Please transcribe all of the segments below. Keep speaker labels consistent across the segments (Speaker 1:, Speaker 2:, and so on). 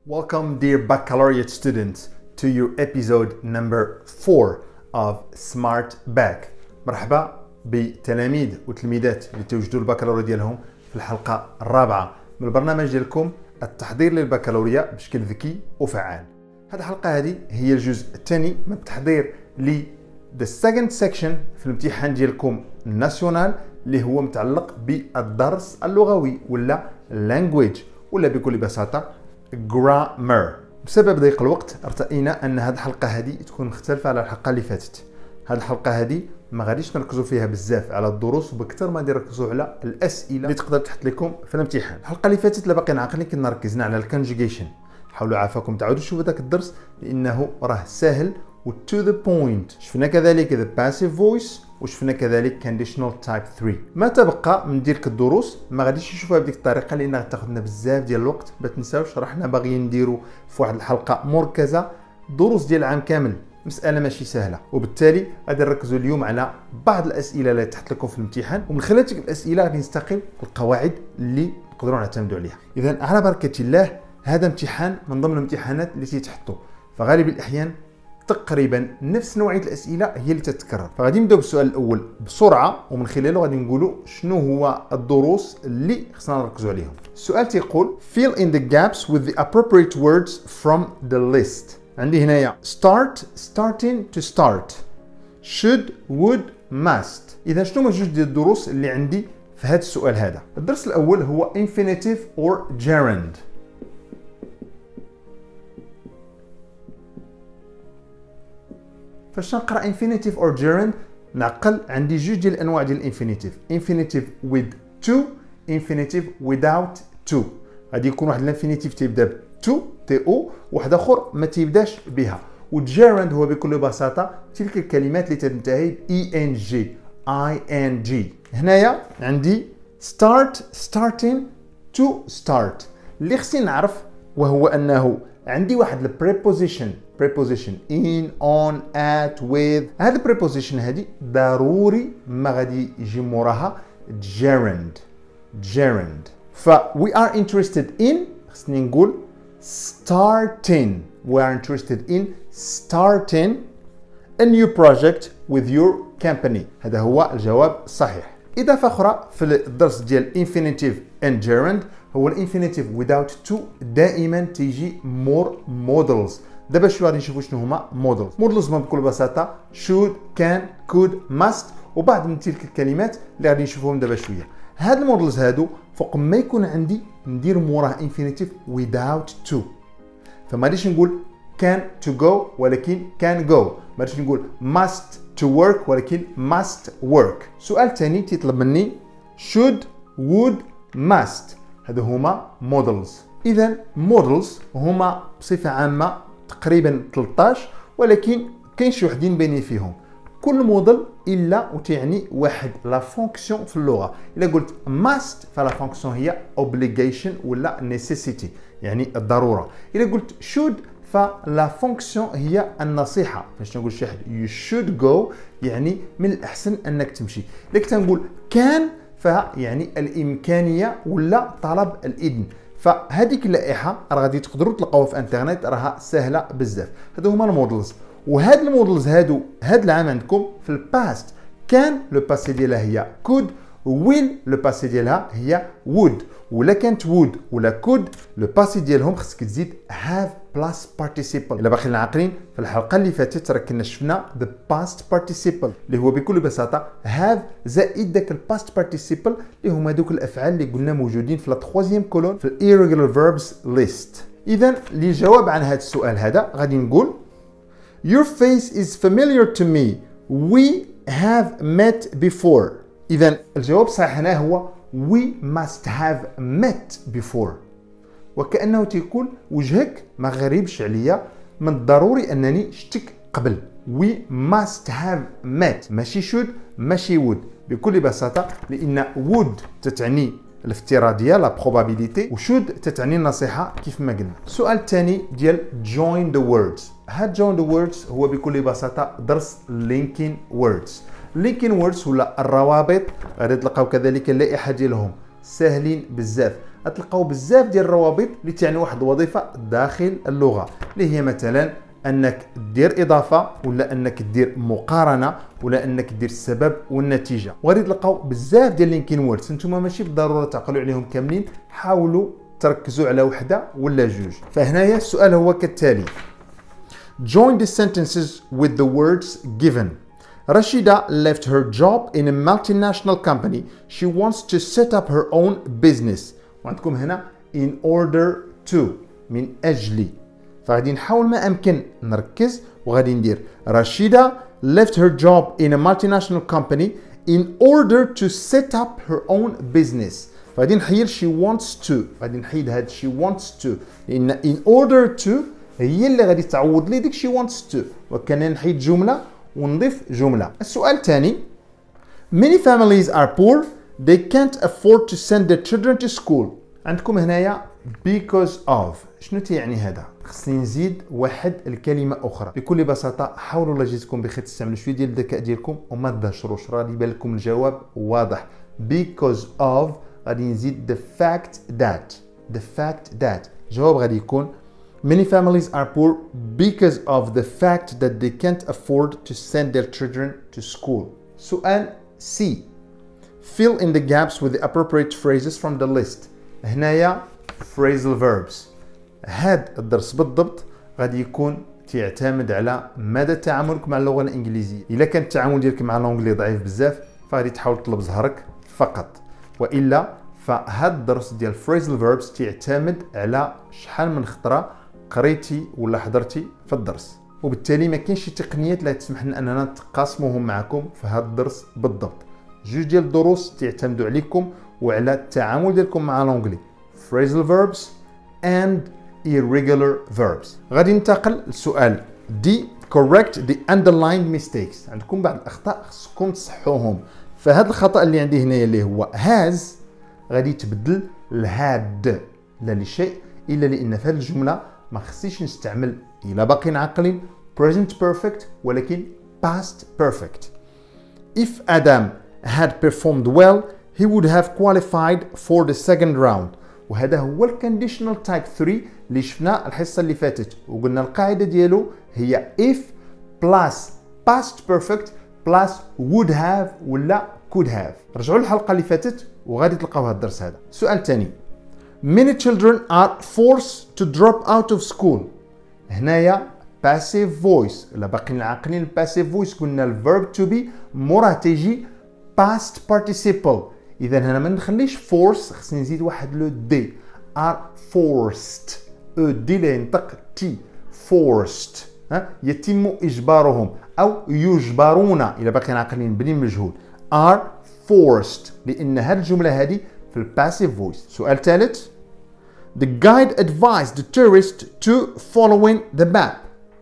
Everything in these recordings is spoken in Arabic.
Speaker 1: Welcome, dear baccalaureate students, to your episode number 4 of Smart Bac. مرحبا بتلاميذ وتلميذات اللي توجدوا البكالوريا ديالهم في الحلقة الرابعة من البرنامج ديالكم التحضير للبكالوريا بشكل ذكي وفعال. هذه الحلقة هذه هي الجزء الثاني من التحضير ل the second section في الامتحان ديالكم الناسيونال اللي هو متعلق بالدرس اللغوي ولا language ولا بكل بساطة grammar. بسبب ضيق الوقت ارتئينا ان هذه الحلقه هذه تكون مختلفه على الحلقه اللي فاتت. هذه الحلقه هذه ما غاديش نركزوا فيها بزاف على الدروس وبكثر ما نركزوا على الاسئله اللي تقدر تحط لكم في الامتحان. الحلقه اللي فاتت لا باقي عاقلين كنا ركزنا على الكونجوجيشن. حاولوا عافاكم تعاودوا تشوفوا ذاك الدرس لانه راه سهل و to the point. شفنا كذلك the passive voice وشفنا كذلك conditional type 3. ما تبقى من ديك الدروس ما غاديش نشوفها بديك الطريقه لان غتاخذنا بزاف ديال الوقت. ما تنساوش رحنا باغيين نديروا في واحد الحلقه مركزه دروس ديال العام كامل، مساله ماشي سهله، وبالتالي غادي نركزوا اليوم على بعض الاسئله اللي تحت لكم في الامتحان، ومن خلال تلك الاسئله غادي نستقي القواعد اللي نقدروا نعتمدوا عليها. اذا على بركه الله هذا امتحان من ضمن الامتحانات اللي تيتحطوا فغالب الاحيان تقريبا نفس نوعيه الاسئله هي اللي تتكرر. فغادي نبداو بالسؤال الاول بسرعه ومن خلاله غادي نقولوا شنو هو الدروس اللي خصنا نركزوا عليهم. السؤال تيقول fill in the gaps with the appropriate words from the list. عندي هنايا start, starting to start, should, would, must. اذا شنو هما جوج ديال الدروس اللي عندي في هذا السؤال هذا؟ الدرس الاول هو infinitive or gerund. فاش نقرا infinitive or gerund نعقل عندي جوج ديال الانواع ديال الانفينيتيف. infinitive with to, infinitive without to. غادي يكون واحد الانفينيتيف تيبدا ب to تي او وواحد اخر ما تيبداش بها. والجيرند هو بكل بساطه تلك الكلمات اللي تنتهي ب ing. هنايا عندي start, starting, to start. اللي خصني نعرف وهو انه عندي واحد البريبوزيشن in, on, at, with. هذا البريبوزيشن هذه ضروري ما غادي يجي موراها gerund. ف we are interested in خصني نقول starting. We are interested in starting a new project with your company. هذا هو الجواب الصحيح. إضافة أخرى في الدرس ديال infinitive and gerund هو الانفينيتيف without to دائما تيجي more models. دابا شويه غادي نشوفوا شنو هما models هما بكل بساطه should, can, could, must وبعض من تلك الكلمات اللي غادي نشوفوهم دابا شويه. هاد المودلز هادو فوق ما يكون عندي ندير موراه انفينيتيف without to. فما غاديش نقول can to go ولكن can go، ما غاديش نقول must to work ولكن must work. سؤال ثاني تيطلب مني should, would, must. هادو هما models. اذا models هما بصفه عامه تقريبا 13 ولكن كاين شي وحدين بيني فيهم. كل موديل الا وتعني واحد لا فونكسيون في اللغه. الا قلت must فلا فونكسيون هي obligation ولا necessity يعني الضروره. الا قلت should فلا فونكسيون هي النصيحه. فاش نقول شي حد you should go يعني من الاحسن انك تمشي. الا كنت نقول can فيعني الامكانيه ولا طلب الاذن. فهذيك اللائحه راه غادي تقدروا تلقاوها في انترنت راها سهله بزاف. هادو هما المودلز. وهاد المودلز هادو هاد العام عندكم في الباست كان لو باسي ديالها هي could، will لو باسي ديالها هي would، ولا كانت would ولا could لو باسي ديالهم خصك تزيد have plus participle. الا باقيين عاقلين في الحلقه اللي فاتت راه كنا شفنا the past participle اللي هو بكل بساطه have زائد داك الباست participle اللي هما دوك الافعال اللي قلنا موجودين في لا 3 كولون في irregular verbs list. اذا للجواب عن هذا السؤال هذا غادي نقول Your face is familiar to me. We have met before. إذا الجواب الصحيح هنا هو we must have met before. وكأنه تيقول وجهك ما غريبش عليا، من الضروري أنني شتك قبل. We must have met ماشي should ماشي would بكل بساطة، لأن would تتعني الافتراضيه لا بروبابيليتي وشود تتعني النصيحه كيف ما قلنا. السؤال الثاني ديال join the words. هاد join the words هو بكل بساطه درس linking words. linking words ولا الروابط غادي تلقاو كذلك اللائحه ديالهم ساهلين بزاف. غتلقاو بزاف ديال الروابط اللي تعني واحد الوظيفه داخل اللغه، اللي هي مثلا انك دير اضافه، ولا انك دير مقارنه، ولا انك دير السبب والنتيجه. وغادي تلقاو بزاف ديال لينكين ووردز. نتوما ماشي بالضروره تعقلوا عليهم كاملين، حاولوا تركزوا على وحده ولا جوج. فهنايا السؤال هو كالتالي: Join the sentences with the words given. Rashida left her job in a multinational company. She wants to set up her own business. وعندكم هنا in order to، من أجل. فغادي نحاول ما أمكن نركز، وغادي ندير Rashida left her job in a multinational company in order to set up her own business. فغادي نحيل she wants to، غادي نحيد هاد she wants to، لأن in order to هي اللي غادي تعوض لي ديك she wants to، وكان نحيد جملة ونضيف جملة. السؤال الثاني: Many families are poor. They can't afford to send their children to school. عندكم هنايا because of. شنو تيعني هذا؟ خصني نزيد واحد الكلمة أخرى. بكل بساطة حاولوا الله يجزيكم بخير تستعملوا شوية ديال الذكاء ديالكم وما تدهشروش، راه يبان لكم الجواب واضح. Because of غادي نزيد the fact that. الجواب غادي يكون Many families are poor because of the fact that they can't afford to send their children to school. سؤال C. Fill in the gaps with the appropriate phrases from the list. هنايا phrasal verbs. هاد الدرس بالضبط غادي يكون تعتمد على مدى تعاملك مع اللغة الإنجليزية. إلا كان التعامل ديالك مع الأنجلي ضعيف بزاف فغادي تحاول تطلب زهرك فقط، وإلا فهاد الدرس ديال phrasal verbs تعتمد على شحال من خطرة قريتي ولا حضرتي في الدرس، وبالتالي ما كاينش شي تقنيات اللي تسمح لنا اننا نتقاسموهم معكم في هذا الدرس بالضبط. جوج ديال الدروس تعتمدوا عليكم وعلى التعامل ديالكم مع الانجلي. phrasal verbs and irregular verbs. غادي ننتقل للسؤال دي. correct the underlined mistakes. عندكم بعض الاخطاء خصكم تصحوهم. فهذا الخطا اللي عندي هنايا اللي هو has غادي تبدل لهاد، لا لشيء الا لان في هذه الجمله ما خصنيش نستعمل الى باقيين عاقلين present perfect ولكن past perfect. If Adam had performed well he would have qualified for the second round. وهذا هو الكونديشنال تايب 3 اللي شفنا الحصه اللي فاتت، وقلنا القاعده ديالو هي if plus past perfect plus would have ولا could have. رجعوا للحلقه اللي فاتت وغادي تلقاو هذا الدرس هذا. السؤال الثاني: Many children are forced to drop out of school. هنايا passive voice. إلا باقيين عاقلين passive voice قلنا الverb to be موراه تيجي past participle. إذا هنا ما نخليش force، خصني نزيد واحد لو دي. are forced. دي اللي ينطق تي. forced. يتم إجبارهم أو يجبرون إلا باقيين عاقلين بني مجهول. are forced لأن هذه الجملة هذه في الباسيف فويس. سؤال ثالث: The guide advised the tourist to following the map.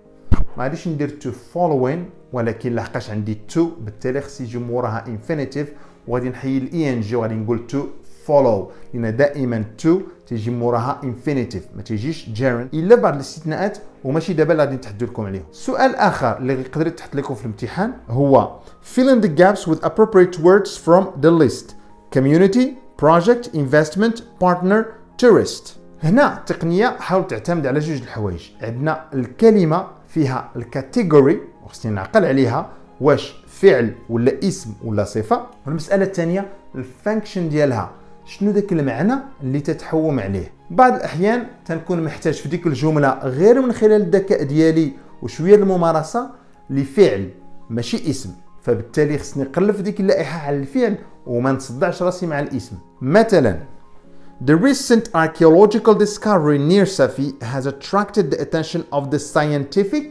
Speaker 1: ما غاديش ندير to following ولكن لحقاش عندي to بالتالي خص يجي موراها infinitive، وغادي نحيي ing وغادي نقول to follow، لأن دائما to تيجي موراها infinitive ما تيجيش gerund إلا بعض الاستثناءات وماشي دابا اللي غادي نتحدث لكم عليهم. السؤال الآخر اللي يقدر يتحط لكم في الامتحان هو Fill in the gaps with appropriate words from the list. Community, project, investment, partner, tourist. هنا التقنية حاول تعتمد على جوج الحوايج. عندنا الكلمة فيها الكاتيجوري وخصني نعقل عليها واش فعل ولا اسم ولا صفة، والمسألة الثانية الفانكشن ديالها، شنو ذاك المعنى اللي تتحوم عليه. بعض الأحيان تنكون محتاج في ديك الجملة غير من خلال الذكاء ديالي وشوية الممارسة لفعل ماشي اسم، فبالتالي خصني نقلب في ديك اللائحة على الفعل وما نصدعش راسي مع الاسم. مثلا The recent archaeological discovery near Safi has attracted the attention of the scientific.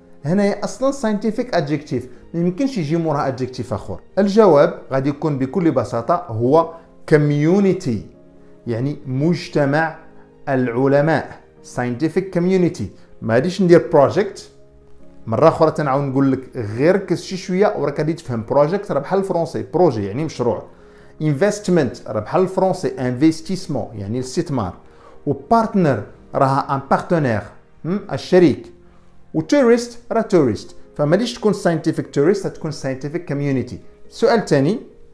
Speaker 1: هنا اصلا scientific adjective ما يمكنش يجي موراها adjective اخر. الجواب غادي يكون بكل بساطة هو community، يعني مجتمع العلماء scientific community. ما غاديش ندير project. مرة أخرى تنعاود نقول لك غير ركز شي شوية وراك غادي تفهم project راه بحال الفرونسي بروجي يعني مشروع. investment راه بحال الفرونسي investissement يعني الاستثمار. وبارتنر راها ان بارتنير الشريك. وتوريست راه توريست، فما ليش تكون scientific tourist تكون scientific community. السؤال الثاني: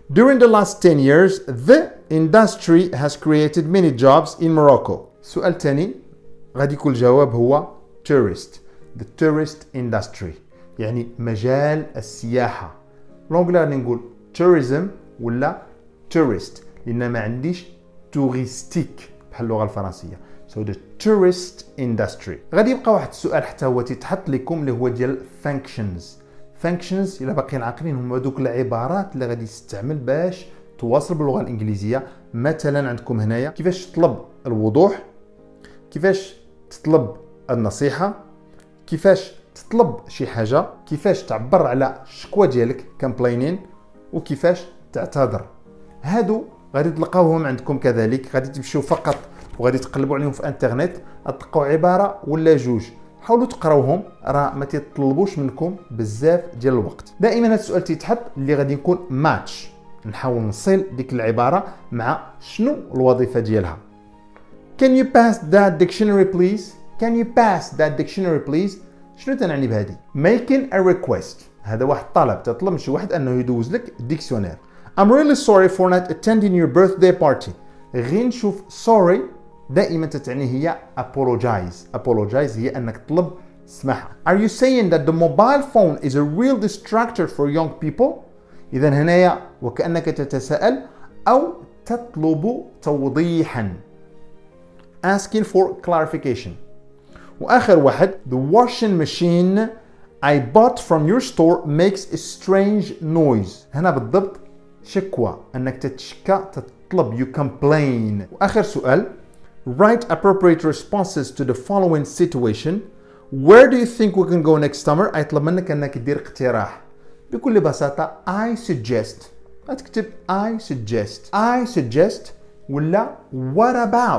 Speaker 1: During the last 10 years, the industry has created many jobs in Morocco. السؤال الثاني غادي يكون الجواب هو tourist. The tourist industry يعني مجال السياحة. بالانجلي غادي نقول tourism ولا tourist لأن ما عنديش touristique بحال اللغة الفرنسية. So the tourist industry. غادي يبقى واحد السؤال حتى هو تيتحط لكم اللي هو ديال functions. functions إلا باقيين عاقلين هما دوك العبارات اللي غادي تستعمل باش تواصل باللغة الإنجليزية. مثلا عندكم هنايا كيفاش تطلب الوضوح، كيفاش تطلب النصيحة، كيفاش تطلب شي حاجة، كيفاش تعبر على الشكوى ديالك complaining، وكيفاش تعتذر. هادو غادي تلقاوهم عندكم كذلك. غادي تمشيو فقط وغادي تقلبوا عليهم في انترنت تلقاو عبارة ولا جوج، حاولوا تقراوهم، راه ما تيطلبوش منكم بزاف ديال الوقت. دائما هذا السؤال تيتحط اللي غادي يكون ماتش، نحاول نصل ديك العبارة مع شنو الوظيفة ديالها. Can you pass that dictionary please? Can you pass that dictionary please? شنو تنعني بهذه؟ Making a request. هذا واحد طلب، تطلب من شي واحد انه يدوز لك ديكسيونير. I'm really sorry for not attending your birthday party. غير نشوف sorry دائما تتعني هي apologize. Apologize هي انك تطلب سماحة. Are you saying that the mobile phone is a real distractor for young people? إذا هنايا وكأنك تتساءل أو تطلب توضيحا. Asking for clarification. وآخر واحد the washing machine I bought from your store makes a strange noise. هنا بالضبط شكوى، أنك تتشكى تطلب you complain. وآخر سؤال write appropriate responses to the following situation. Where do you think we can go next summer? يطلب منك أنك تدير اقتراح. بكل بساطة I suggest. تكتب I suggest ولا what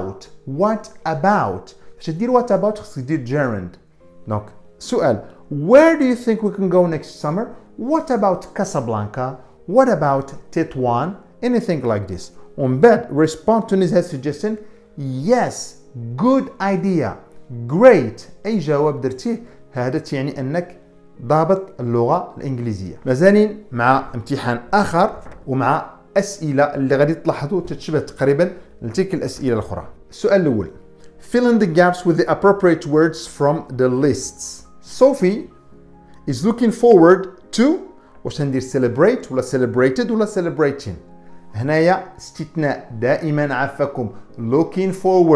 Speaker 1: about. باش تدير what about خصك تدير gerund. دونك سؤال where do you think we can go next summer? What about Casablanca? What about Tétouan? Anything like this. ومن بعد respond to his suggestion. Yes, good idea. Great. أي جواب درتيه هذا تعني أنك ضابط اللغة الإنجليزية. مازالين مع امتحان آخر ومع أسئلة اللي غادي تلاحظوا تتشبه تقريبا لتلك الأسئلة الأخرى. السؤال الأول fill in the gaps with the appropriate words from the lists. Sophie is looking forward to. واش ندير celebrate ولا celebrated ولا celebrating؟ هنايا استثناء دائما عافاكم looking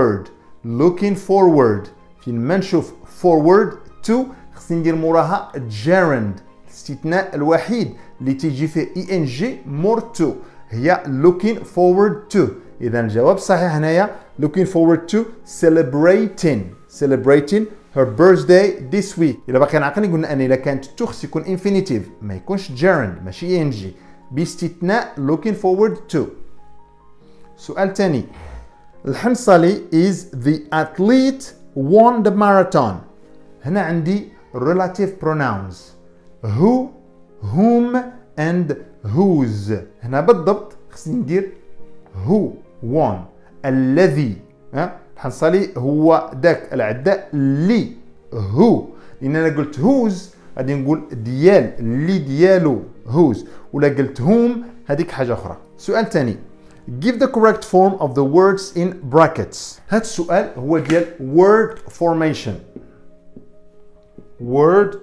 Speaker 1: forward فين ما نشوف forward to خصني ندير موراها gerund. الاستثناء الوحيد اللي تيجي فيه ing more to هي looking forward to. إذا الجواب الصحيح هنايا looking forward to celebrating her birthday this week. إلا باقي عاقلين قلنا أن إذا كانت to خص يكون infinitive ما يكونش gerund ماشي ing باستثناء looking forward to. سؤال ثاني الحنصلي is the athlete won the marathon. هنا عندي relative pronouns who, whom and whose. هنا بالضبط خصني ندير who won الذي. الحنصلي هو ذاك العداء اللي who، لأن أنا قلت whose غادي نقول ديال اللي ديالو whose، ولا قلت whom هذيك حاجة أخرى. سؤال ثاني give the correct form of the words in brackets. هذا السؤال هو ديال word formation. word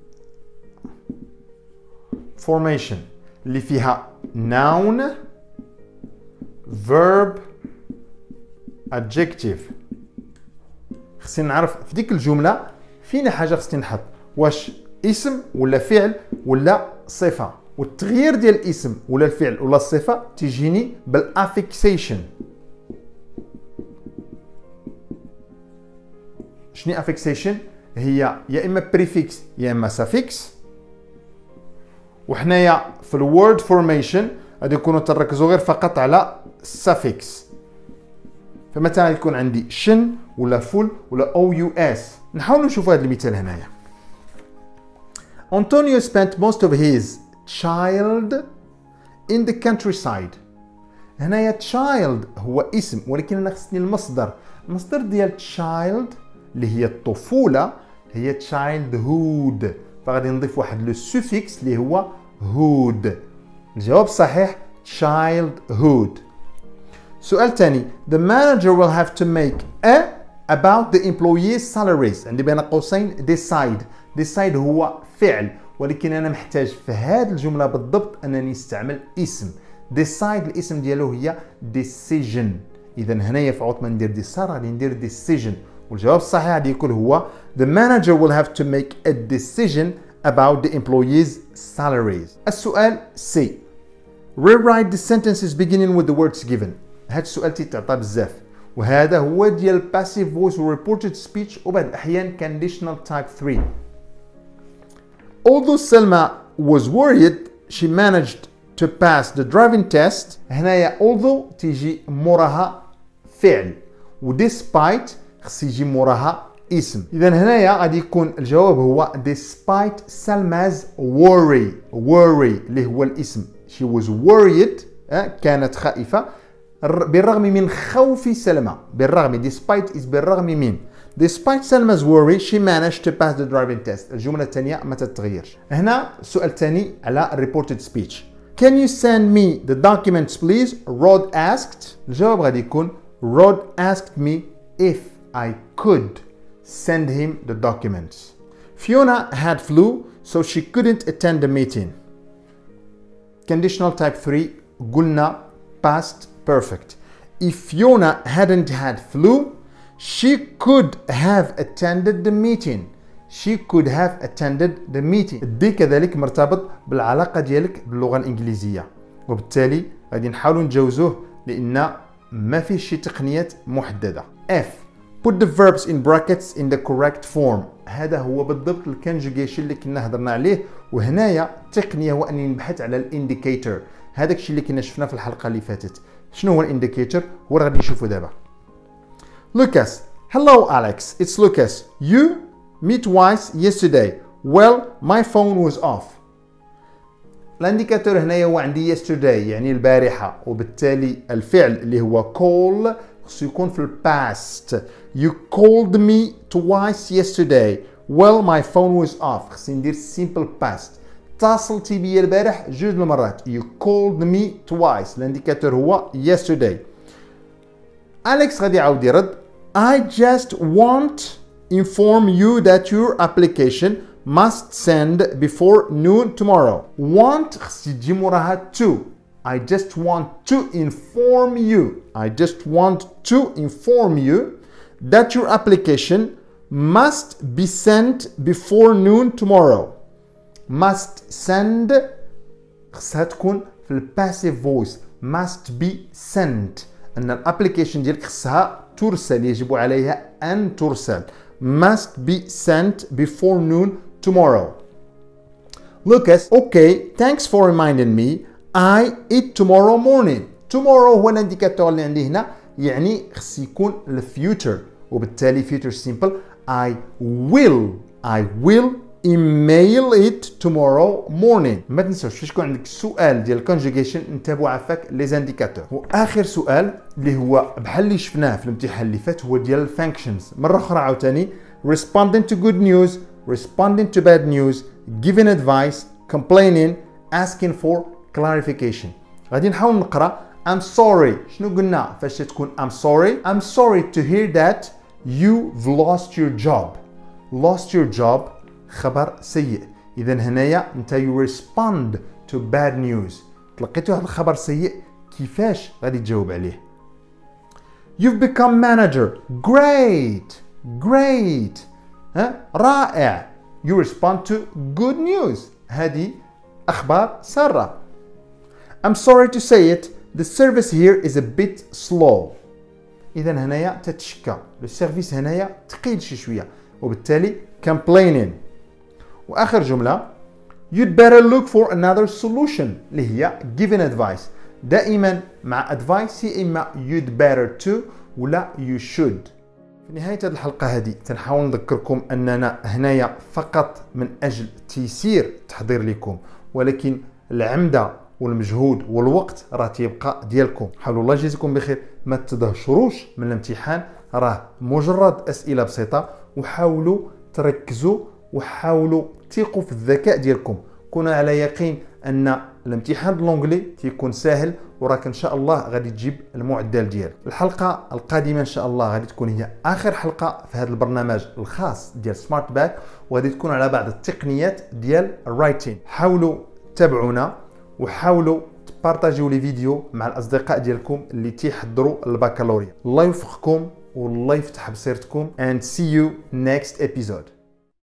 Speaker 1: formation اللي فيها noun verb adjective. خصني نعرف في ديك الجملة فينا حاجة خصني نحط واش اسم ولا فعل ولا صفة. والتغيير ديال الاسم ولا الفعل ولا الصفة تيجيني بالافيكسيشن. شنو افيكسيشن؟ هي يا اما بريفيكس يا اما سافيكس. وحنايا في الورد فورميشن غادي نكونوا تركزوا غير فقط على السافيكس. فمثلا يكون عندي شن ولا فول ولا او يو اس. نحاول نشوف هذا المثال هنايا. Antonio spent most of his child in the countryside. هنايا child هو اسم ولكن انا خصني المصدر. المصدر ديال child اللي هي الطفولة هي childhood، فغادي نضيف واحد لو سوفيكس اللي هو hood. الجواب الصحيح childhood. سؤال تاني. The manager will have to make a about the employees' salaries. عندي بين قوسين decide. decide هو فعل، ولكن أنا محتاج في هذه الجملة بالضبط أنني استعمل اسم. decide الاسم ديالو هي decision. إذا هنايا في عوض ما ندير decide غادي ندير decision. والجواب الصحيح غادي يكون هو the manager will have to make a decision about the employees' salaries. السؤال C. Rewrite the sentences beginning with the words given. هذا السؤال تيتعطى بزاف، وهذا هو ديال passive voice و reported speech وبعض الأحيان conditional type 3. Although Selma was worried, she managed to pass the driving test. هنايا although تيجي موراها فعل، و despite خص يجي موراها اسم. إذا هنايا غادي يكون الجواب هو despite Selma's worry اللي هو الاسم. She was worried كانت خائفة بالرغم من خوف سلمى. بالرغم despite is بالرغم من. Despite Selma's worry, she managed to pass the driving test. الجملة الثانية ما تتغيرش. هنا السؤال الثاني على reported speech. Can you send me the documents please? Rod asked. الجواب غادي يكون Rod asked me if I could send him the documents. Fiona had flu, so she couldn't attend the meeting. Conditional type 3 قلنا past perfect. If Fiona hadn't had flu, she could have attended the meeting. She could have attended the meeting. دي كذلك مرتبط بالعلاقة ديالك باللغة الإنجليزية، وبالتالي غادي نحاولوا نتجاوزوه لأن ما فيه شي تقنيات محددة. F. Put the verbs in brackets in the correct form. هذا هو بالضبط الكونجوجيشن اللي كنا هضرنا عليه، وهنايا التقنية هو أني نبحث على الانديكيتور. هذاك الشيء اللي كنا شفناه في الحلقة اللي فاتت. شنو هو الانديكيتور؟ هو غادي نشوفه دابا. Lucas. Hello Alex, it's Lucas. You me twice yesterday. Well, my phone was off. الانديكاتور هنايا هو عندي yesterday يعني البارحة، وبالتالي الفعل اللي هو call خصو يكون في الباست. You called me twice yesterday. Well, my phone was off. خصني ندير simple past. اتصلتي بيا البارح جوج المرات. You called me twice. الانديكاتور هو yesterday. أليكس غادي يعاود يرد. I just want inform you that your application must send before noon tomorrow. Want خص تجي موراها to. I just want to inform you. I just want to inform you that your application must be sent before noon tomorrow. Must send خصها تكون في الباسيف فويس. must be sent. أن الابليكيشن ديالك خصها ترسل، يجب عليها أن ترسل. must be sent before noon tomorrow. Lucas, okay, thanks for reminding me. I eat tomorrow morning. Tomorrow هو الانديكاتور اللي عندي هنا، يعني خص يكون الفيوتشر، وبالتالي future simple. I will email it tomorrow morning. ما تنساوش فاش يكون عندك السؤال ديال الكونجوجيشن نتابعوا عفاك لي زانديكاتور. واخر سؤال اللي هو بحال اللي شفناه في الامتحان اللي فات هو ديال الفانكشنز. مره اخرى عاوتاني responding to good news, responding to bad news, giving advice, complaining, asking for clarification. غادي نحاول نقرا I'm sorry. شنو قلنا فاش تكون I'm sorry? I'm sorry to hear that you've lost your job. Lost your job خبر سيء. إذا هنايا أنت you respond to bad news. تلقيتو واحد الخبر سيء، كيفاش غادي تجاوب عليه؟ You've become manager. Great. رائع. You respond to good news. هذه أخبار سارة. I'm sorry to say it. The service here is a bit slow. إذا هنايا تتشكى. السيرفيس هنايا ثقيل شوية، وبالتالي complaining. واخر جمله you'd better look for another solution اللي هي giving advice. دائما مع advice يا اما you'd better to ولا you should. في نهايه هذه الحلقه هذه تنحاول نذكركم اننا هنايا فقط من اجل تيسير التحضير لكم، ولكن العمده والمجهود والوقت راه تيبقى ديالكم. حاولوا الله يجزيكم بخير، ما تدهشروش من الامتحان، راه مجرد اسئله بسيطه، وحاولوا تركزوا وحاولوا تثقوا في الذكاء ديالكم. كونوا على يقين ان الامتحان باللونجلي تيكون ساهل، وراك ان شاء الله غادي تجيب المعدل ديالك. الحلقه القادمه ان شاء الله غادي تكون هي اخر حلقه في هذا البرنامج الخاص ديال سمارت باك، وغادي تكون على بعض التقنيات ديال الرايتين. حاولوا تتابعونا وحاولوا تبارطاجيو لي فيديو مع الاصدقاء ديالكم اللي تيحضروا البكالوريا. الله يوفقكم والله يفتح بصيرتكم and see you next episode.